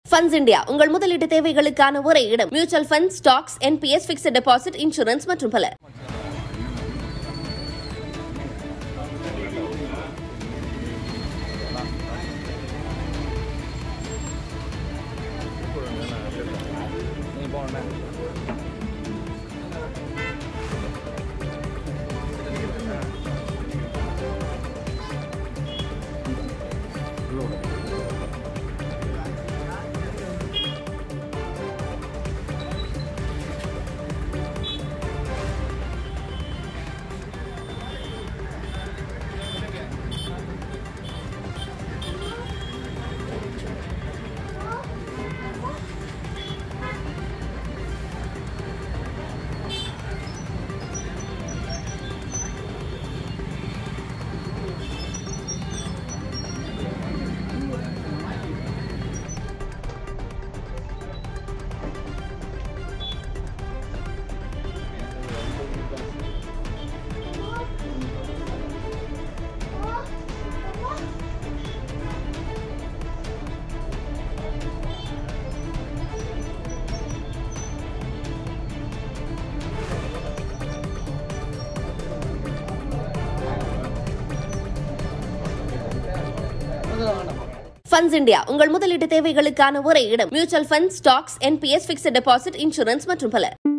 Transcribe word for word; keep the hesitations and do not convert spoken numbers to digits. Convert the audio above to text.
Funds India உங்கள் முதலீட்டு தேவைகளுக்கான ஒரே இடம். Mutual funds, stocks, N P S, fixed deposit, insurance மற்றும் பல. Funds India உங்கள் முதலீட்டு தேவைகளுக்கான ஒரே இடம். Mutual funds, stocks, N P S, fixed deposit, insurance மற்றும் பல.